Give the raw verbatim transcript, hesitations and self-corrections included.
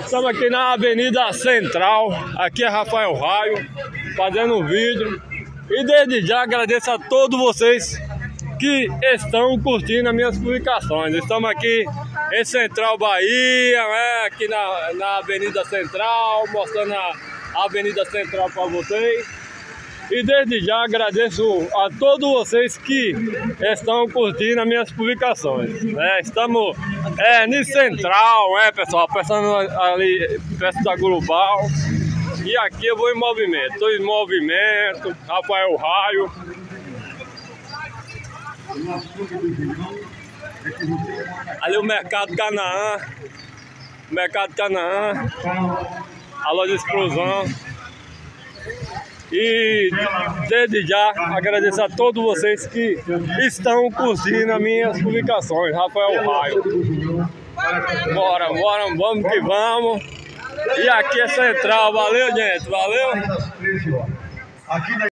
Estamos aqui na Avenida Central, aqui é Rafael Raio, fazendo um vídeo. E desde já agradeço a todos vocês que estão curtindo as minhas publicações. Estamos aqui em Central Bahia, né? Aqui na, na Avenida Central, mostrando a Avenida Central para vocês. E desde já agradeço a todos vocês que estão curtindo as minhas publicações, né? Estamos é, no Central, né, pessoal? Passando ali perto da Global. E aqui eu vou em movimento. Estou em movimento, Rafael Raio. Ali o Mercado Canaã. Mercado Canaã. A loja Explosão. E desde já agradeço a todos vocês que estão curtindo as minhas publicações. Rafael Raio. Bora, bora, vamos que vamos. E aqui é Central. Valeu, gente. Valeu.